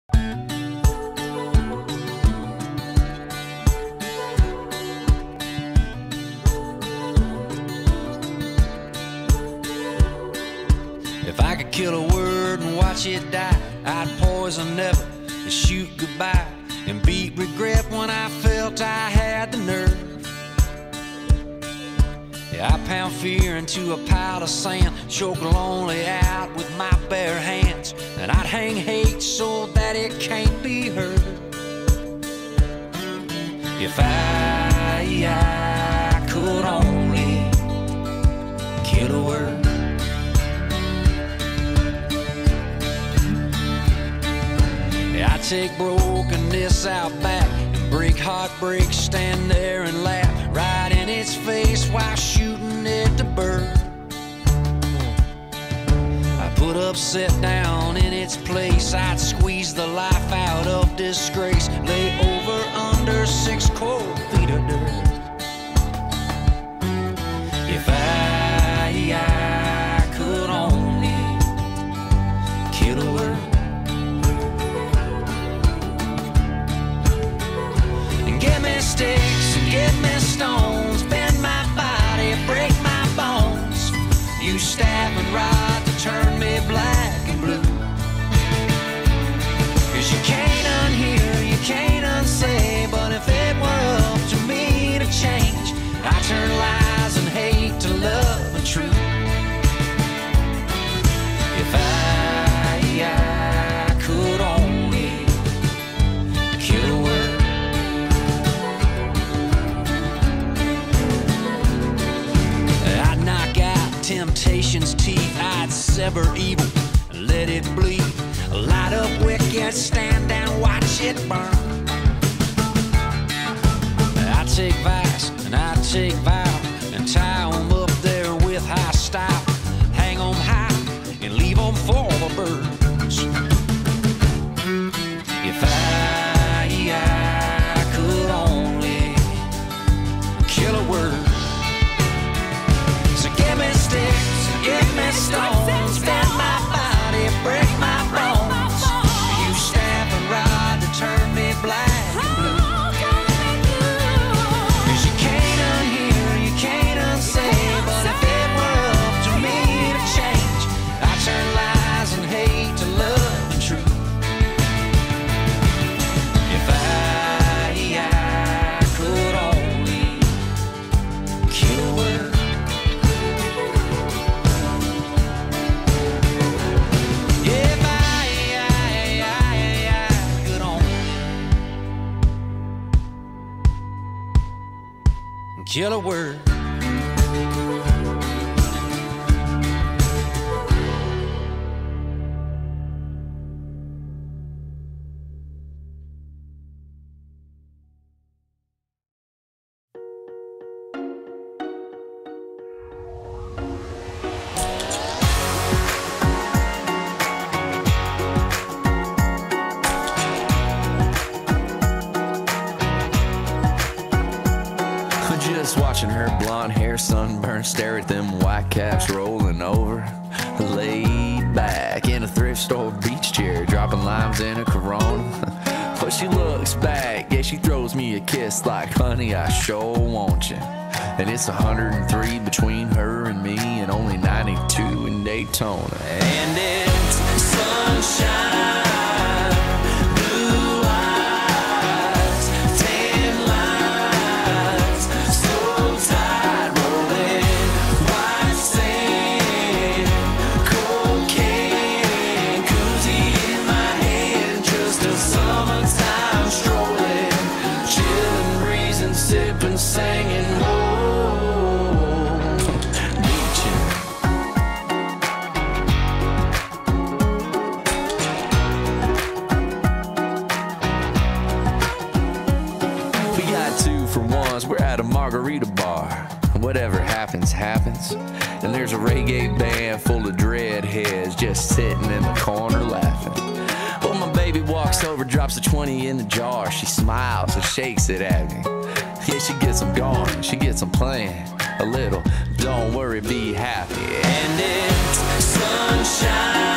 If I could kill a word and watch it die, I'd poison never and shoot goodbye and beat regret when I felt I had the nerve. Yeah, I pound fear into a pile of sand, choke lonely out with my bare hands, and I'd hang hate so that it can't be heard. If I could only kill a word. I take brokenness out back and break heartbreak, stand there and laugh right in its face while shooting it to burn. I put upset down in its place, I'd squeeze the life out of disgrace, lay over under 6 cold feet of dirt. If I could only kill a word. Give me sticks and give me stones, bend my body, break my bones. You stab and rod to turn me black and blue. 'Cause you can't unhear, you can't unsay, but if it were up to me to change, I turn lies and hate to love and truth. If I could only kill a word. Temptation's teeth, I'd sever evil and let it bleed. Light up wicked, stand down, watch it burn. I take vice and I take vow and tie 'em up there with high style. Hang 'em high and leave 'em for the birds. If I could only kill a word. Give me sticks, give me stones, bend my body, break my bones. You stab and rod to turn me black and blue. 'Cause you can't unhear, you can't unsay, but if it were up to me to change, I turn lies and hate to love and truth. If I could only kill a word. Kill a word. Just watching her blonde hair sunburned, stare at them white caps rolling over. Laid back in a thrift store beach chair, dropping limes in a Corona. But she looks back, yeah, she throws me a kiss like, honey, I sure want you. And it's 103 between her and me, and only 92 in Daytona. And it's sunshine. Singing, oh, beaching. We got 2 for 1s, we're at a margarita bar. Whatever happens, happens. And there's a reggae band full of dreadheads just sitting in the corner laughing. Well, my baby walks over, drops a 20 in the jar. She smiles and shakes it at me. Yeah, she gets them going, she gets them playing a little. Don't worry, be happy. And it's sunshine.